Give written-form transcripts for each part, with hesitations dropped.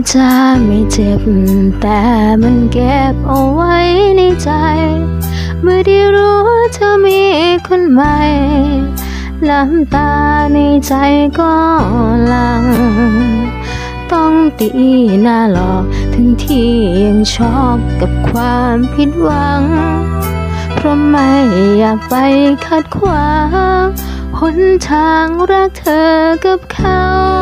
จะไม่เจ็บแต่มันเก็บเอาไว้ในใจเมื่อได้รู้เธอมีคนใหม่น้ำตาในใจก็หลั่งต้องตีหน้าหลอกถึงที่ยังช็อกกับความผิดหวังเพราะไม่อยากไปขัดขวางหนทางรักเธอกับเขา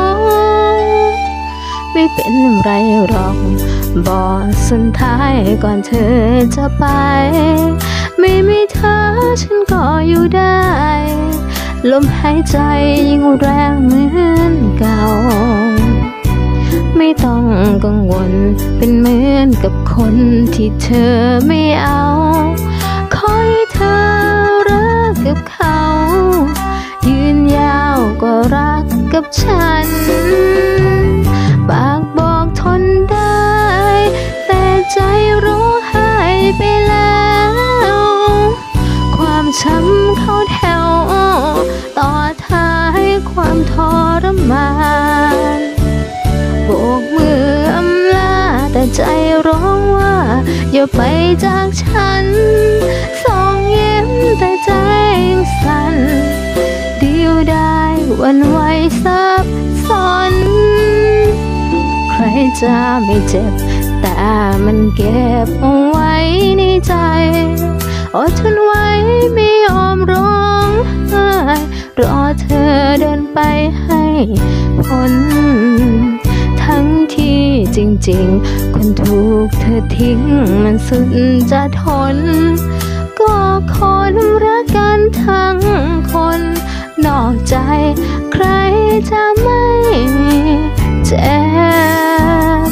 ไม่เป็นไรหรอกบอกสุดท้ายก่อนเธอจะไปไม่มีเธอฉันก็อยู่ได้ลมหายใจยิ่งแรงเหมือนเก่าไม่ต้องกังวลเป็นเหมือนกับคนที่เธอไม่เอาขอให้เธอรักกับเขายืนยาวก็รักกับฉันปากบอกทนได้แต่ใจร้องไห้ไปแล้วความช้ำเข้าแถวต่อท้ายความทรมานโบกมืออำลาแต่ใจร้องว่าอย่าไปจากฉันส่องยิ้มแต่ใจยังสั่นเดียวได้วันไหวซับซ้อนใครจะไม่เจ็บแต่มันเก็บเอาไว้ในใจอดทนไว้ไม่ยอมร้องไห้รอเธอเดินไปให้พ้นทั้งที่จริงๆคนถูกเธอทิ้งมันสุดจะทนก็คนรักกันทั้งคนนอกใจใครจะไม่เจ็บ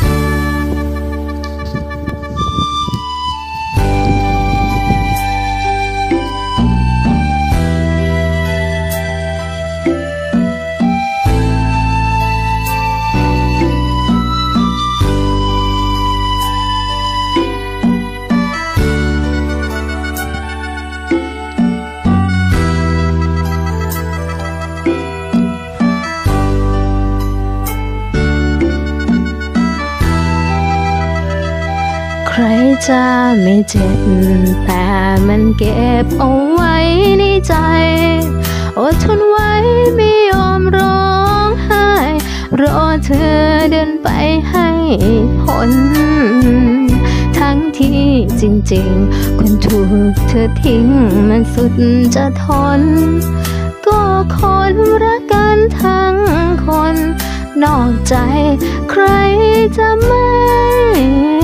ใครจะไม่เจ็บแต่มันเก็บเอาไว้ในใจอดทนไว้ไม่ยอมร้องไห้รอเธอเดินไปให้พ้นทั้งที่จริงๆคนถูกเธอทิ้งมันสุดจะทนก็คนรักกันทั้งคนนอกใจใครจะไม่